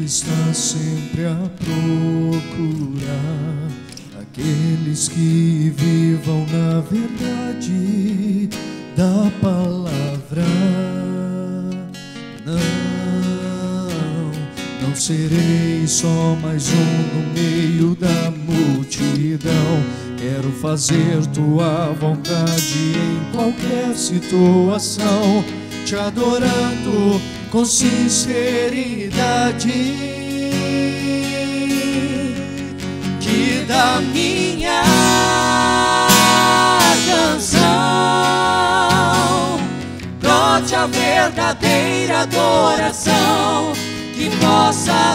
está sempre a procurar aqueles que vivam na verdade da palavra. Não serei só mais um no meio da multidão. Quero fazer tua vontade em qualquer situação, te adorando com sinceridade. Que da minha canção brote a verdadeira adoração, que possa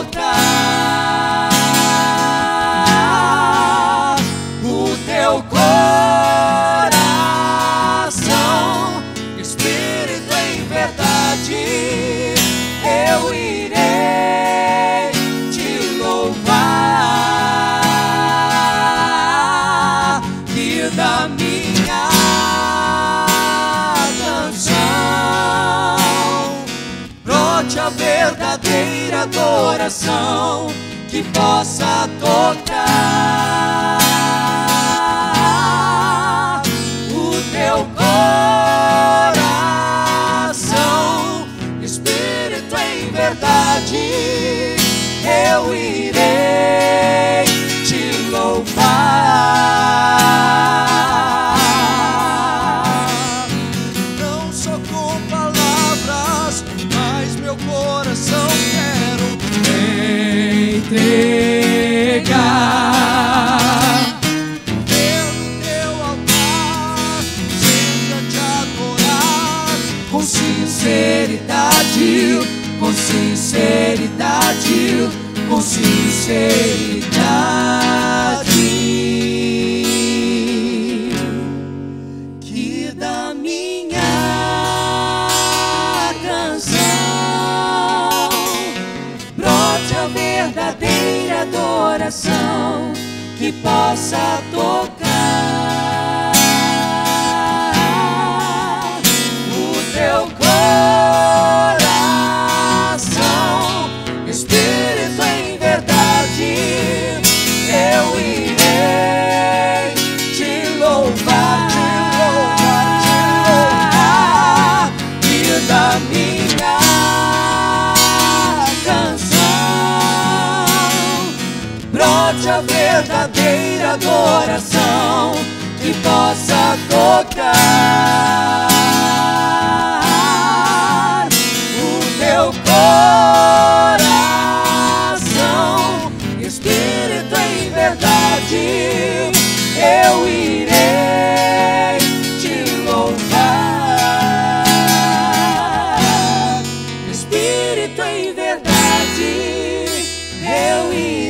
tocar o teu coração. Espírito em verdade, eu irei te louvar. Que da minha canção brote a verdadeira adoração, que possa tocar o teu coração. Espírito em verdade, eu irei te louvar. Não só com palavras, mas meu coração quero entregar pelo teu altar, sempre a te adorar com sinceridade, com sinceridade, com sinceridade. Que da minha canção brote a verdadeira adoração, que possa tocar o teu coração. Espírito em verdade, eu irei te louvar. E da minha canção brote a verdadeira adoração, que possa tocar o teu coração. Espírito em verdade, eu irei te louvar. Espírito em verdade, eu irei